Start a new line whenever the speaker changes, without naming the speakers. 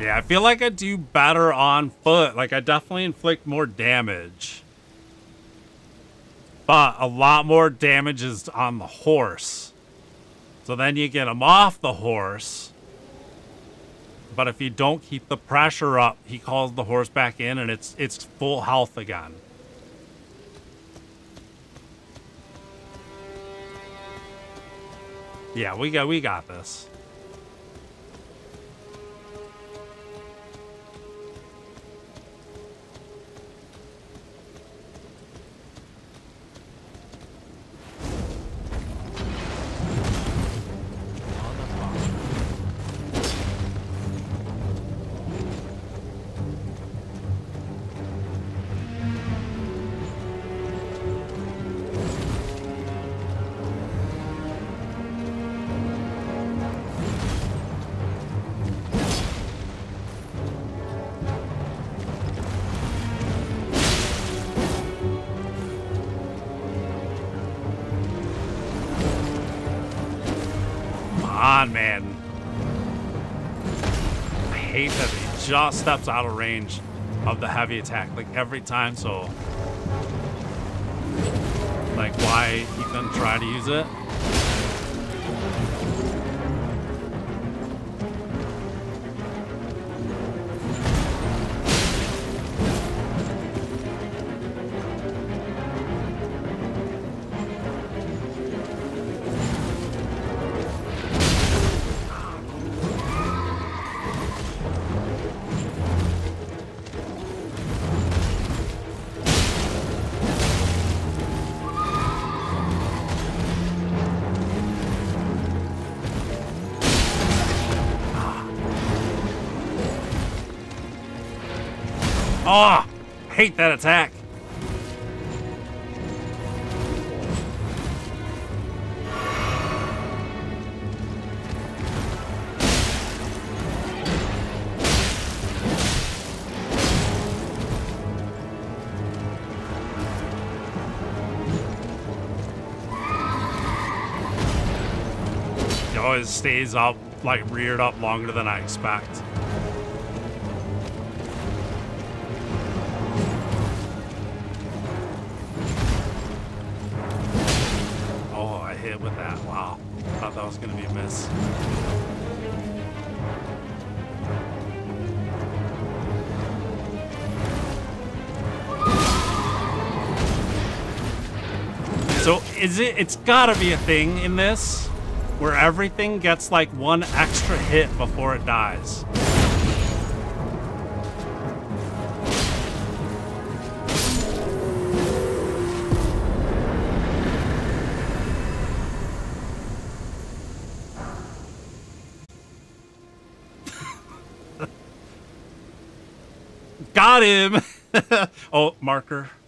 Yeah, I feel like I do better on foot. Like, I definitely inflict more damage. But a lot more damage is on the horse. So then you get him off the horse. But if you don't keep the pressure up, he calls the horse back in and it's full health again. Yeah, we got this. On, man. I hate that he just steps out of range of the heavy attack like every time, so like why he couldn't try to use it. Oh, hate that attack. It always stays up, like reared up longer than I expect. With that. Wow. Thought that was going to be a miss. So it's gotta be a thing in this where everything gets like one extra hit before it dies. Got him! Oh, marker.